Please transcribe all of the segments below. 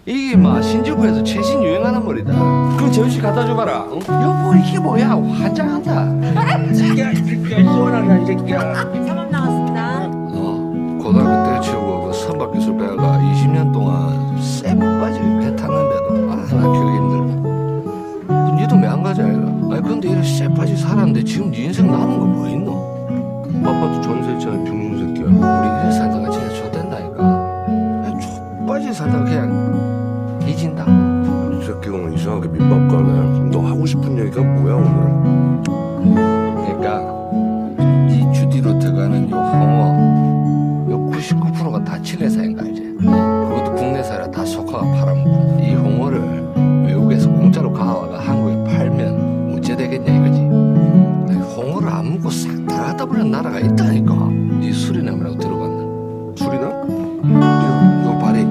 이게 막 신주쿠에서 최신 유행하는 머리다. 그럼 저씨 갖다 줘봐라. 어? 여보 이게 뭐야? 환장한다. 새끼야, 이 새끼야, 쏘아라 이 새끼야. 사범 나왔습니다. 고등학교 때 치고 그 선박기술 배가 20년 동안 쎄빠지 배 탔는데도 나 키우기 힘들다. 니도 매한 가지 아이가? 아니 근데 이래 쎄빠지 살았는데 지금 니 인생 남은 거 뭐 있노? 아빠도 전세했잖아, 병신 새끼야. 우리 이래 살다가 진짜 좆된다니까. 족빠지 살다가 그냥 뒤진다. 이 새끼가 오늘 이상하게 밑밥 가네. 너 하고 싶은 얘기가 뭐야 오늘? 그러니까 이 주디로 들어가는 요 홍어 요 99%가 다 칠레사인가 이제. 그것도 국내사라 다 속화가 팔아먹고. 이 홍어를 외국에서 공짜로 가와가 한국에 팔면 어째 되겠냐 이거지. 아니, 홍어를 안 먹고 싹 다 갖다 버리는 나라가 있다니까. 이 수리남이라고 들어봤나? 술이나? 요 발이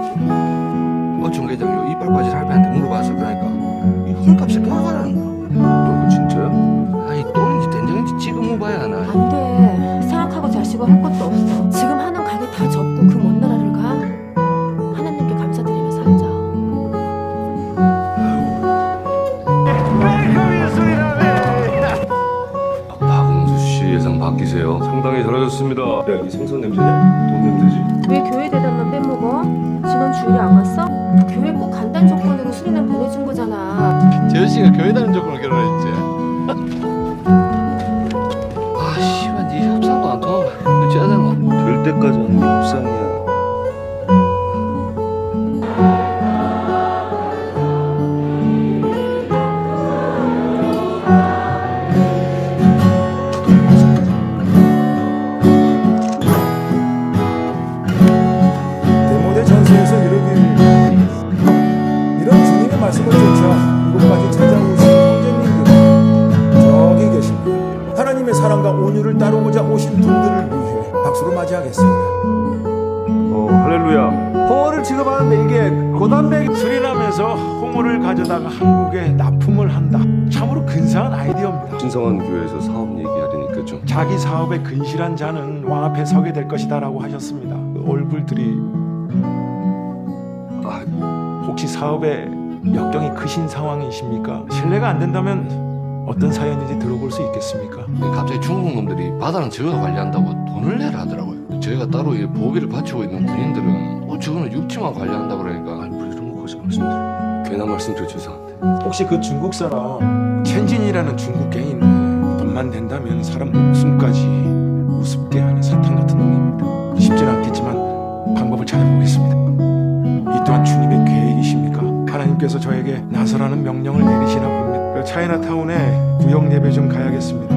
중계장 요 이빨 빠질 할배한테 물어봐서 그러니까 이 헐값에 껴가라는 거. 너 이거 진짜야? 아니 똥인지 된장인지 찍어 먹어야 하나. 안 돼. 생각하고 자시고 할 것도 없어. 지금 하는 가게 다 접고 그 먼 나라를 가. 하나님께 감사드리며 살자. 박웅수 씨 예상 바뀌세요. 상당히 잘하셨습니다. 야, 이 생선 냄새냐? 돈 냄새지. 왜 교회 대담만 빼먹어? 지난 주일에 안 갔어? 교회 꼭 간다는 조건으로 수리남 보내준 거잖아. 재현씨가 교회 다니는 조건으로 결혼했지. 아 씨발 니 협상도 안 통하면 어찌해야 되노? 될 때까지 하는 게 협상이야. 대모대 전세에서 이러길 이런 주님의 말씀을 쫓아 이곳까지 찾아오신 형제님들 저기 계십니다. 하나님의 사랑과 온유를 따르고자 오신 분들을 위해 박수로 맞이하겠습니다. 할렐루야. 홍어를 취급하는데 이게 고단백 수리남에서 홍어를 가져다가 한국에 납품을 한다. 참으로 근사한 아이디어입니다. 신성한 교회에서 사업 얘기하려니까 좀. 자기 사업에 근실한 자는 왕 앞에 서게 될 것이다라고 하셨습니다. 얼굴들이 혹시 사업에 역경이 크신 상황이십니까? 신뢰가 안 된다면 어떤 사연인지 들어볼 수 있겠습니까? 갑자기 중국 놈들이 바다는 저희가 관리한다고 돈을 내라 하더라고요. 저희가 따로 이 보호비를 바치고 있는 군인들은 저거는 육지만 관리한다 그러니까 뭐 이런 거 거기서 말씀드려요. 괜한 말씀드려 죄송한데. 혹시 그 중국 사람 첸진이라는 중국 갱인데 돈만 된다면 사람 목숨까지 우습게 하는 사탄 같은 놈입니다. 쉽진 않겠지만 방법을 찾아보겠습니다. 이 또한 주님의 계획이십니까? 하나님께서 저에게 나서라는 명령을 내리시나 봅니다. 그 차이나타운에 구역 예배 좀 가야겠습니다.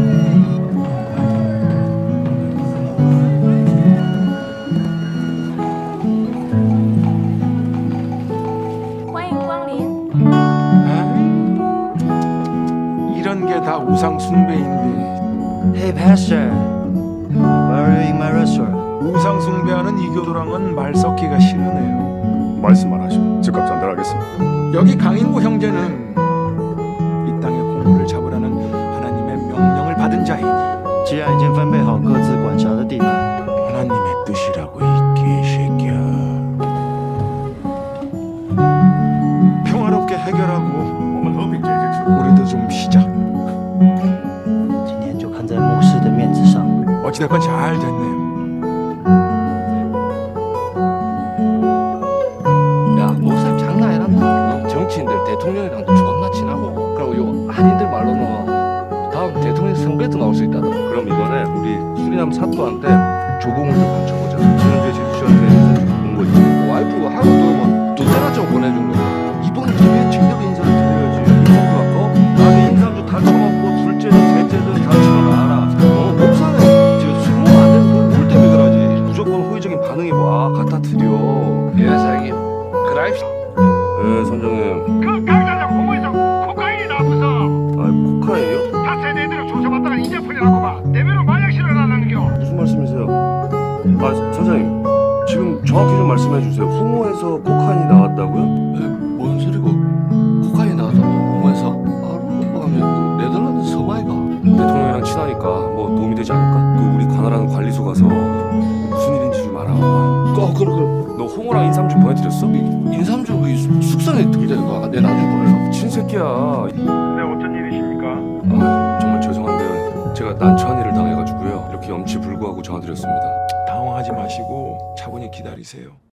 欢迎光临. 이런 게 다 우상 숭배인데 Hey, Pastor. Why are you in my restaurant? 우상 숭배하는 이교도랑은 말 섞기가 싫으네요. 말씀만 하셔. 즉각 전달하겠습니다. 여기 강인구 형제는 이 땅의 홍어를 잡으라는 하나님의 명령을 받은 자이니 既然已经分配好各自管辖的地盘， 하나님의 뜻이라고 이 개새끼야. 평화롭게 해결하고 우리도 좀 쉬자. 今天就看在牧师的面子上。 어찌됐건 잘 됐네요. 야 목사님 장난 아니란다. 정치인들 대통령이랑도 존나 친하고 그리고 요 한인들 말로는 다음 대통령 선거에도 나올 수 있다더라. 그럼 이번에 우리 수리남 사또한테 조공을 좀 바쳐보자. 지난주에 제수씨한테 온 거 있지. 와이프가 하고 또뭐 두테나 좀 보내준 거야. 이번 기회에 직접 인사를 드려야지. 인사도 갖고 나는 인사주 다 처먹고 둘째든 셋째든 다 치러나와라. 목사는 술 먹으면 안 돼서 그물 때문에 그러지. 무조건 호의적인 반응이 와. 갖다 드려. 예 사장님 그라입시. 네, 선장님. 그 강사장 공무에서 코카인이 나와서 아, 코카인이요? 탓에 내대로 조사받다가 인제풀이라고 봐. 내배로 마약 실현하는겨. 무슨 말씀이세요? 아, 선장님. 지금 정확히 좀 말씀해 주세요. 홍어에서 코카인이 나왔다고요? 뭔 소리고 코카인 나왔다고 홍어에서? 오빠가 면 네덜란드 서마이가. 대통령이랑 친하니까 뭐 도움이 되지 않을까? 그 우리 관할하는 관리소 가서 무슨 일인지 좀 알아봐. 그래 너 홍어랑 인삼 좀 보내드렸어? 인삼 새끼야. 네, 어쩐 일이십니까? 아, 정말 죄송한데 제가 난처한 일을 당해가지고요. 이렇게 염치불구하고 전화드렸습니다. 당황하지 마시고 차분히 기다리세요.